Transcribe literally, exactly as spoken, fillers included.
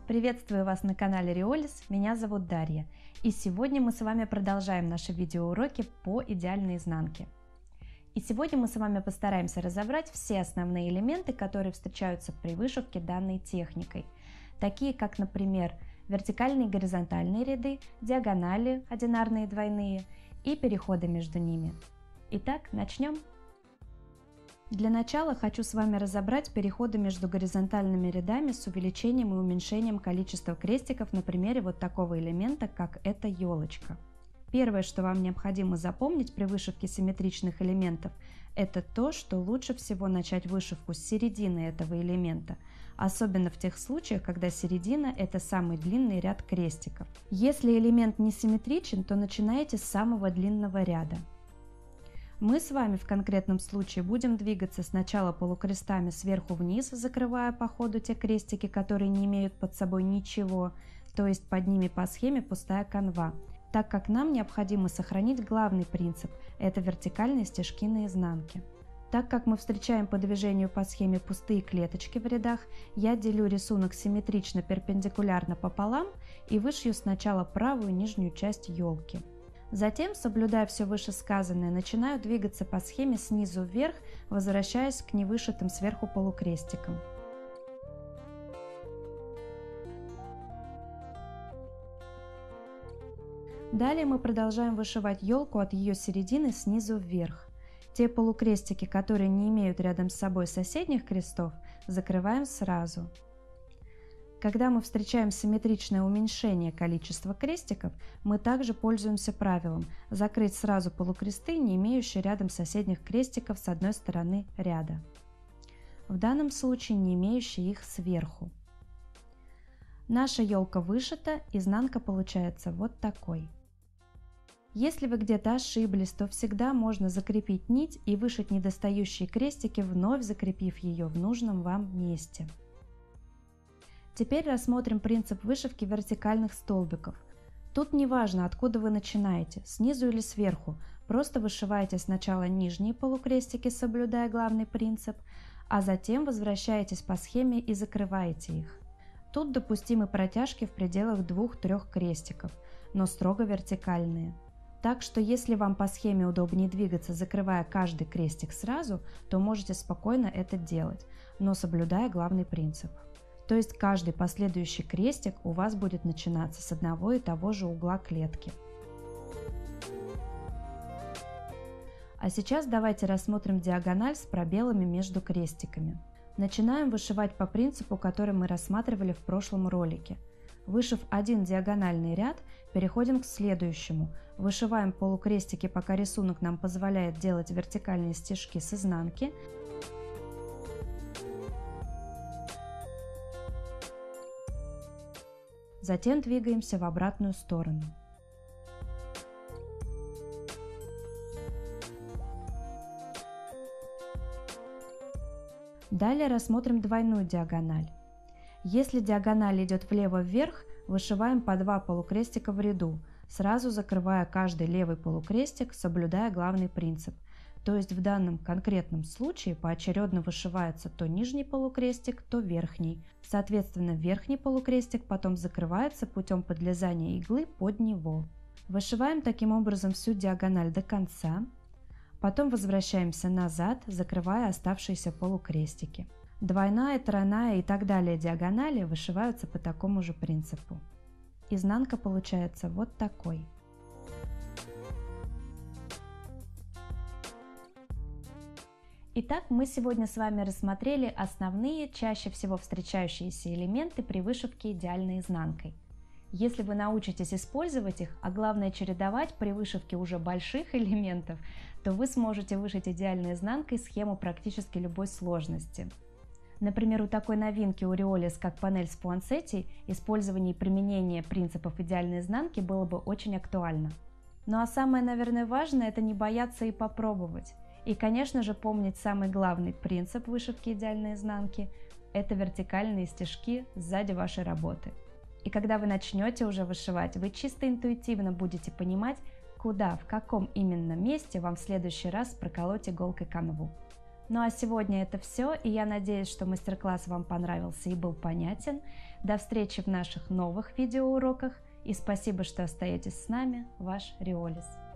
Приветствую вас на канале Риолис, меня зовут Дарья, и сегодня мы с вами продолжаем наши видеоуроки по идеальной изнанке. И сегодня мы с вами постараемся разобрать все основные элементы, которые встречаются при вышивке данной техникой, такие как, например, вертикальные и горизонтальные ряды, диагонали, одинарные и двойные, и переходы между ними. Итак, начнем. Для начала хочу с вами разобрать переходы между горизонтальными рядами с увеличением и уменьшением количества крестиков на примере вот такого элемента, как эта елочка. Первое, что вам необходимо запомнить при вышивке симметричных элементов, это то, что лучше всего начать вышивку с середины этого элемента, особенно в тех случаях, когда середина – это самый длинный ряд крестиков. Если элемент не симметричен, то начинайте с самого длинного ряда. Мы с вами в конкретном случае будем двигаться сначала полукрестами сверху вниз, закрывая по ходу те крестики, которые не имеют под собой ничего, то есть под ними по схеме пустая канва, так как нам необходимо сохранить главный принцип – это вертикальные стежки на изнанке. Так как мы встречаем по движению по схеме пустые клеточки в рядах, я делю рисунок симметрично перпендикулярно пополам и вышью сначала правую нижнюю часть елки. Затем, соблюдая все вышесказанное, начинаю двигаться по схеме снизу вверх, возвращаясь к невышитым сверху полукрестикам. Далее мы продолжаем вышивать елку от ее середины снизу вверх. Те полукрестики, которые не имеют рядом с собой соседних крестов, закрываем сразу. Когда мы встречаем симметричное уменьшение количества крестиков, мы также пользуемся правилом закрыть сразу полукресты, не имеющие рядом соседних крестиков с одной стороны ряда. В данном случае не имеющие их сверху. Наша елка вышита, изнанка получается вот такой. Если вы где-то ошиблись, то всегда можно закрепить нить и вышить недостающие крестики, вновь закрепив ее в нужном вам месте. Теперь рассмотрим принцип вышивки вертикальных столбиков. Тут не важно, откуда вы начинаете, снизу или сверху, просто вышиваете сначала нижние полукрестики, соблюдая главный принцип, а затем возвращаетесь по схеме и закрываете их. Тут допустимы протяжки в пределах двух-трёх крестиков, но строго вертикальные. Так что если вам по схеме удобнее двигаться, закрывая каждый крестик сразу, то можете спокойно это делать, но соблюдая главный принцип. То есть каждый последующий крестик у вас будет начинаться с одного и того же угла клетки. А сейчас давайте рассмотрим диагональ с пробелами между крестиками. Начинаем вышивать по принципу, который мы рассматривали в прошлом ролике. Вышив один диагональный ряд, переходим к следующему. Вышиваем полукрестики, пока рисунок нам позволяет делать вертикальные стежки с изнанки. Затем двигаемся в обратную сторону. Далее рассмотрим двойную диагональ. Если диагональ идет влево-вверх, вышиваем по два полукрестика в ряду, сразу закрывая каждый левый полукрестик, соблюдая главный принцип. То есть в данном конкретном случае поочередно вышивается то нижний полукрестик, то верхний. Соответственно, верхний полукрестик потом закрывается путем подлезания иглы под него. Вышиваем таким образом всю диагональ до конца. Потом возвращаемся назад, закрывая оставшиеся полукрестики. Двойная, тройная и так далее диагонали вышиваются по такому же принципу. Изнанка получается вот такой. Итак, мы сегодня с вами рассмотрели основные, чаще всего встречающиеся элементы при вышивке идеальной изнанкой. Если вы научитесь использовать их, а главное чередовать при вышивке уже больших элементов, то вы сможете вышить идеальной изнанкой схему практически любой сложности. Например, у такой новинки у Риолис, как панель с пуансетти, использование и применение принципов идеальной изнанки было бы очень актуально. Ну а самое, наверное, важное – это не бояться и попробовать. И, конечно же, помнить самый главный принцип вышивки идеальной изнанки – это вертикальные стежки сзади вашей работы. И когда вы начнете уже вышивать, вы чисто интуитивно будете понимать, куда, в каком именно месте вам в следующий раз проколоть иголкой канву. Ну а сегодня это все, и я надеюсь, что мастер-класс вам понравился и был понятен. До встречи в наших новых видеоуроках, и спасибо, что остаетесь с нами, ваш Риолис.